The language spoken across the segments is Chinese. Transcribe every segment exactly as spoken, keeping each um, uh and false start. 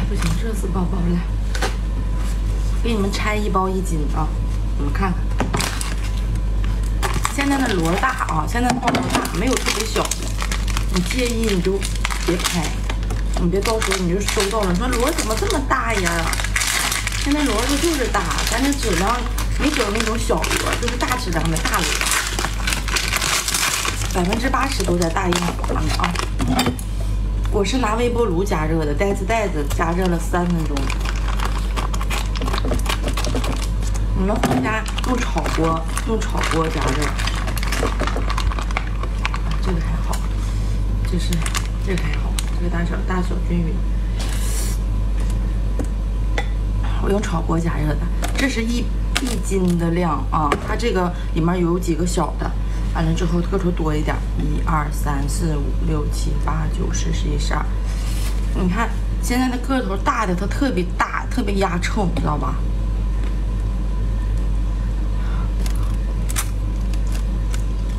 不行，热死宝宝了。给你们拆一包一斤啊，你们看看。现在的螺大啊，现在泡沫大，没有特别小的。你介意你就别拍，你别到时候你就收到了，你说螺怎么这么大呀？现在螺它就是大，咱这质量没整那种小螺，就是大质量的大螺，百分之八十都在大雁黄的啊。我是拿微波炉加热的，袋子袋子加热了三分钟。你们回家用炒锅，用炒锅加热。这个还好，这是这个还好，这个大小大小均匀。我用炒锅加热的，这是一一斤的量啊，它这个里面有几个小的，完了之后个头多一点，一二三四五六七八九十十一十二。你看现在的个头大的，它特别大，特别压秤，知道吧？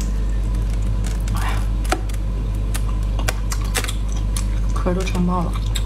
哎呀，壳都撑爆了。